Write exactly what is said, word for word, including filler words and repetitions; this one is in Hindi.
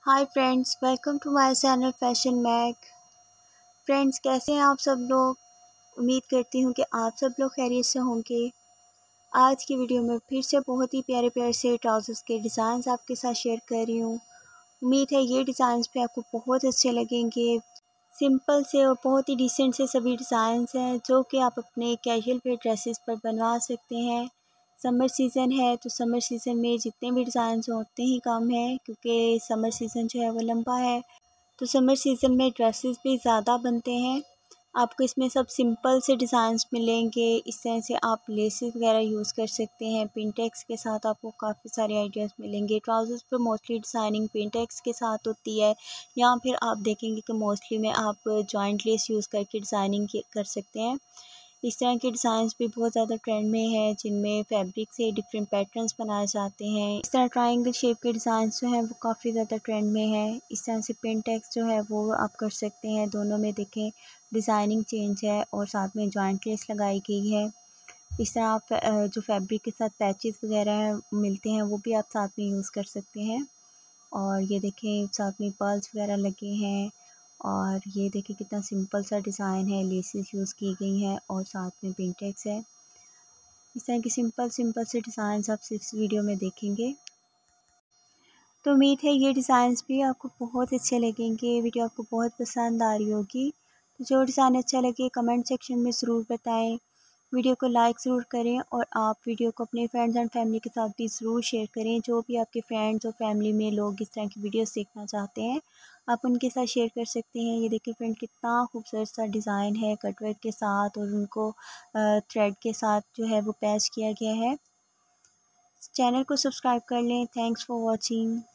Hi friends, welcome to my channel fashion mag. Friends, कैसे हैं आप सब लोग। उम्मीद करती हूँ कि आप सब लोग खैरियत से होंगे। आज की वीडियो में फिर से बहुत ही प्यारे प्यारे से ट्राउज़र्स के डिज़ाइंस आपके साथ शेयर कर रही हूँ। उम्मीद है ये डिज़ाइंस पे आपको बहुत अच्छे लगेंगे। सिंपल से और बहुत ही डिसेंट से सभी डिज़ाइंस हैं जो कि आप अपने कैजुअल वेयर ड्रेसेस पर बनवा सकते हैं। समर सीज़न है तो समर सीज़न में जितने भी डिज़ाइंस हैं उतने ही कम हैं, क्योंकि समर सीज़न जो है वो लंबा है। तो समर सीज़न में ड्रेसेस भी ज़्यादा बनते हैं। आपको इसमें सब सिंपल से डिज़ाइंस मिलेंगे। इस तरह से आप लेसेस वगैरह यूज़ कर सकते हैं। पिंटेक्स के साथ आपको काफ़ी सारे आइडियाज़ मिलेंगे। ट्राउज़र्स पर मोस्टली डिज़ाइनिंग पिंटेक्स के साथ होती है, या फिर आप देखेंगे कि मोस्टली में आप जॉइंट लेस यूज़ करके डिज़ाइनिंग कर सकते हैं। इस तरह के डिज़ाइंस भी बहुत ज़्यादा ट्रेंड में है, जिनमें फैब्रिक से डिफरेंट पैटर्न्स बनाए जाते हैं। इस तरह ट्रायंगल शेप के डिज़ाइंस जो हैं वो काफ़ी ज़्यादा ट्रेंड में है। इस तरह से पिंटेक्स जो है वो आप कर सकते हैं। दोनों में देखें डिज़ाइनिंग चेंज है और साथ में जॉइंट लेस लगाई गई है। इस तरह आप जो फैब्रिक के साथ पैचेस वगैरह मिलते हैं वो भी आप साथ में यूज़ कर सकते हैं। और ये देखें साथ में पर्ल्स वगैरह लगे हैं। और ये देखिए कितना सिंपल सा डिज़ाइन है, लेसेस यूज़ की गई हैं और साथ में पिंटेक्स है। इस तरह की सिंपल सिंपल से डिज़ाइंस आप इस वीडियो में देखेंगे। तो उम्मीद है ये डिज़ाइंस भी आपको बहुत अच्छे लगेंगे। वीडियो आपको बहुत पसंद आ रही होगी। तो जो डिज़ाइन अच्छा लगे कमेंट सेक्शन में ज़रूर बताएं। वीडियो को लाइक ज़रूर करें और आप वीडियो को अपने फ्रेंड्स एंड फैमिली के साथ भी ज़रूर शेयर करें। जो भी आपके फ्रेंड्स और फैमिली में लोग इस तरह की वीडियोस देखना चाहते हैं, आप उनके साथ शेयर कर सकते हैं। ये देखिए फ्रेंड, कितना खूबसूरत सा डिज़ाइन है कटवर्क के साथ, और उनको थ्रेड के साथ जो है वो पैच किया गया है। चैनल को सब्सक्राइब कर लें। Thanks for watching.